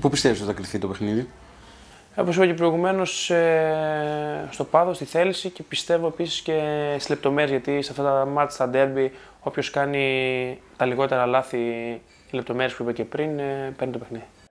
Πού πιστεύεις ότι θα κρυφθεί το παιχνίδι? Όπως είπα και προηγουμένως, στο πάδο, στη θέληση και πιστεύω επίσης και στις λεπτομέρειες, γιατί σε αυτά τα μάτς, στα ντέρμπι, όποιος κάνει τα λιγότερα λάθη, οι λεπτομέρειες που είπα και πριν, παίρνει το παιχνίδι.